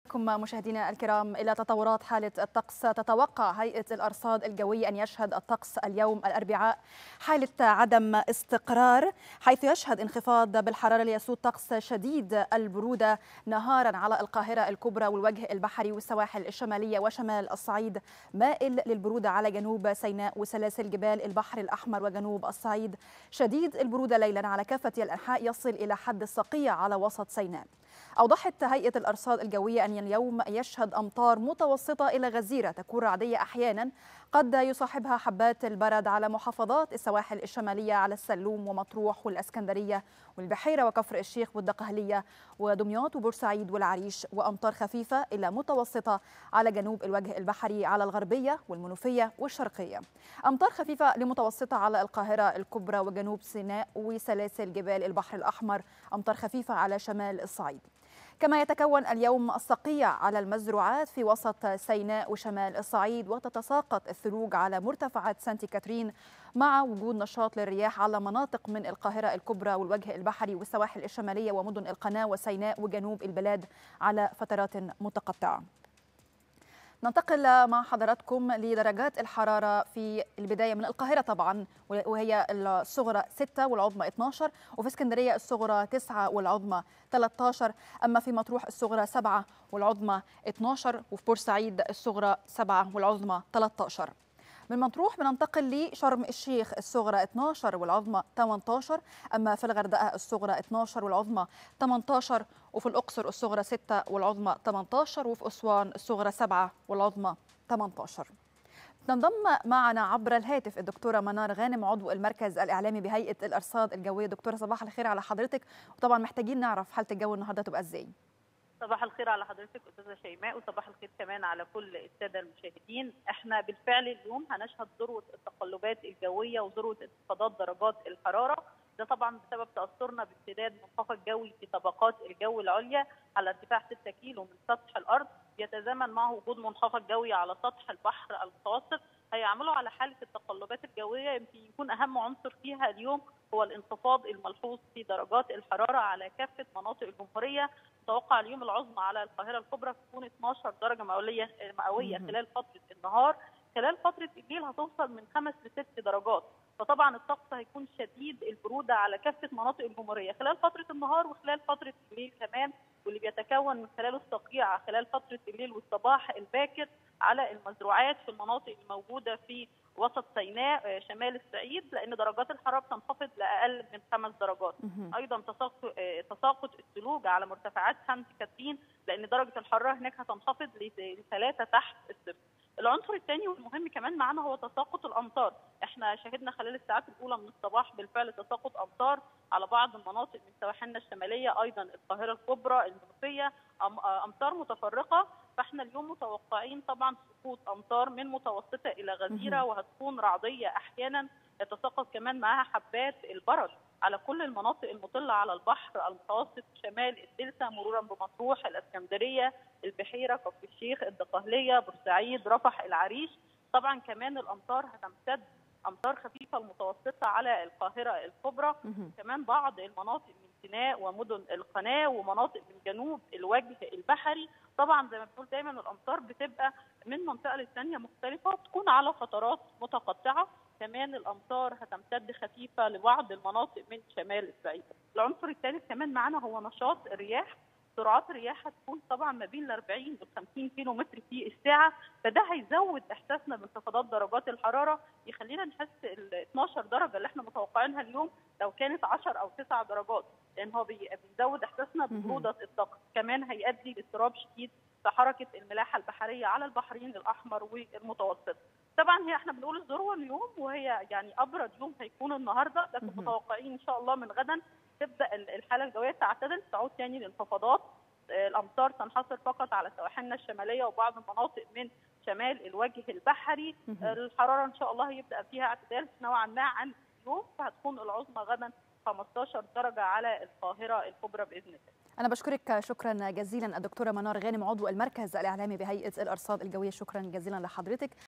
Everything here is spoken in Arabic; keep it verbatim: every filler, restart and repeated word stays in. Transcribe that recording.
كم مشاهدينا الكرام إلى تطورات حالة الطقس. تتوقع هيئة الأرصاد الجوية أن يشهد الطقس اليوم الأربعاء حالة عدم استقرار، حيث يشهد انخفاض بالحرارة ليسود طقس شديد البرودة نهارا على القاهرة الكبرى والوجه البحري والسواحل الشمالية وشمال الصعيد، مائل للبرودة على جنوب سيناء وسلاسل جبال البحر الأحمر وجنوب الصعيد، شديد البرودة ليلا على كافة الأنحاء يصل إلى حد الصقيع على وسط سيناء. أوضحت هيئة الأرصاد الجوية أن اليوم يشهد أمطار متوسطة إلى غزيرة تكون رعدية أحيانا قد يصاحبها حبات البرد على محافظات السواحل الشمالية على السلوم ومطروح والإسكندرية والبحيرة وكفر الشيخ والدقهلية ودمياط وبورسعيد والعريش، وأمطار خفيفة إلى متوسطة على جنوب الوجه البحري على الغربية والمنوفية والشرقية، أمطار خفيفة لمتوسطة على القاهرة الكبرى وجنوب سيناء وسلاسل جبال البحر الأحمر، أمطار خفيفة على شمال الصعيد. كما يتكون اليوم الصقيع على المزروعات في وسط سيناء وشمال الصعيد، وتتساقط الثلوج على مرتفعات سانت كاترين مع وجود نشاط للرياح على مناطق من القاهرة الكبرى والوجه البحري والسواحل الشمالية ومدن القناة وسيناء وجنوب البلاد على فترات متقطعة. ننتقل مع حضراتكم لدرجات الحرارة في البداية من القاهرة طبعا، وهي الصغرى ستة والعظمى اثني عشر، وفي اسكندرية الصغرى تسعة والعظمى ثلاثة عشر، أما في مطروح الصغرى سبعة والعظمى اثني عشر، وفي بورسعيد الصغرى سبعة والعظمى ثلاثة عشر. من مطروح بننتقل لشرم الشيخ الصغرى اثني عشر والعظمى ثمانية عشر، أما في الغردقة الصغرى اثني عشر والعظمى ثمانية عشر، وفي الأقصر الصغرى ستة والعظمى ثمانية عشر، وفي أسوان الصغرى سبعة والعظمى ثمانية عشر. تنضم معنا عبر الهاتف الدكتورة منار غانم عضو المركز الإعلامي بهيئة الأرصاد الجوية. دكتورة صباح الخير على حضرتك، وطبعا محتاجين نعرف حالة الجو النهارده تبقى ازاي؟ صباح الخير على حضرتك استاذه شيماء، وصباح الخير كمان على كل الساده المشاهدين. احنا بالفعل اليوم هنشهد ذروه التقلبات الجويه وذروه انخفاضات درجات الحراره، ده طبعا بسبب تاثرنا بامتداد منخفض جوي في طبقات الجو العليا على ارتفاع ستة كيلو من سطح الارض، يتزامن معه وجود منخفض جوي على سطح البحر المتوسط هيعملوا على حاله التقلبات الجويه. يمكن يكون اهم عنصر فيها اليوم هو الانخفاض الملحوظ في درجات الحراره على كافه مناطق الجمهوريه. متوقع اليوم العظمى على القاهره الكبرى تكون اثني عشر درجه مئويه مئويه خلال فتره النهار، خلال فتره الليل هتوصل من خمس لست درجات، فطبعا الطقس هيكون شديد البروده على كافه مناطق الجمهوريه خلال فتره النهار وخلال فتره الليل كمان، واللي بيتكون من خلال الصقيع خلال فتره الليل والصباح الباكر على المزروعات في المناطق الموجوده في وسط سيناء شمال الصعيد، لان درجات الحراره بتنخفض لاقل من خمس درجات. ايضا تساقط الثلوج على مرتفعات سانت كاترين، لان درجه الحراره هناك هتنخفض لثلاثه تحت الصفر. العنصر الثاني والمهم كمان معنا هو تساقط الامطار، احنا شهدنا خلال الساعات الاولى من الصباح بالفعل تساقط امطار على بعض المناطق من سواحلنا الشماليه، ايضا القاهره الكبرى، المنوفيه، امطار متفرقه، فاحنا اليوم متوقعين طبعا سقوط امطار من متوسطه الى غزيره، وهتكون رعديه احيانا، يتساقط كمان معها حبات البرد على كل المناطق المطله على البحر المتوسط شمال الدلتا مرورا بمطروح، الاسكندريه، البحيره، كفر الشيخ، الدقهليه، بورسعيد، رفح، العريش. طبعا كمان الامطار هتمتد امطار خفيفه المتوسطه على القاهره الكبرى، كمان بعض المناطق من سيناء ومدن القناه ومناطق من جنوب الوجه البحري. طبعا زي ما بنقول دايما الامطار بتبقى من منطقه للثانيه مختلفه وبتكون على فترات متقطعه، كمان الامطار هتمتد خفيفه لبعض المناطق من شمال الصعيد. العنصر الثالث كمان معنا هو نشاط الرياح، سرعات الرياح هتكون طبعا ما بين ال أربعين وال خمسين كيلو متر في الساعه، فده هيزود احساسنا بانخفاضات درجات الحراره، يخلينا نحس ال اثني عشر درجه اللي احنا متوقعينها اليوم لو كانت عشرة او تسع درجات، لان هو بيزود احساسنا ببروده الطقس، كمان هيؤدي لاضطراب شديد في حركه الملاحه البحريه على البحرين الاحمر والمتوسط. طبعا هي احنا بنقول الذروه اليوم وهي يعني ابرد يوم هيكون النهارده، لكن متوقعين ان شاء الله من غدا تبدا الحاله الجويه تعتدل، تعود ثاني الانخفاضات، الامطار تنحصر فقط على سواحلنا الشماليه وبعض المناطق من شمال الوجه البحري. الحراره ان شاء الله يبدا فيها اعتدال نوعا ما عن اليوم، فهتكون العظمى غدا خمسة عشر درجه على القاهره الكبرى باذن الله. أنا بشكرك شكرا جزيلا الدكتورة منار غانم عضو المركز الإعلامي بهيئة الأرصاد الجوية، شكرا جزيلا لحضرتك.